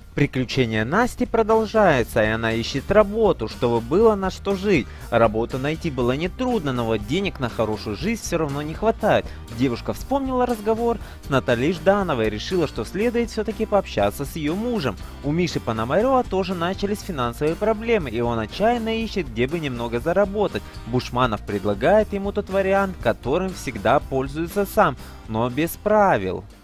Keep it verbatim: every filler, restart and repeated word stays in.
Приключения Насти продолжаются, и она ищет работу, чтобы было на что жить. Работу найти было нетрудно, но вот денег на хорошую жизнь все равно не хватает. Девушка вспомнила разговор с Натальей Ждановой и решила, что следует все-таки пообщаться с ее мужем. У Миши Пономарева тоже начались финансовые проблемы, и он отчаянно ищет, где бы немного заработать. Бушманов предлагает ему тот вариант, которым всегда пользуется сам, но без правил.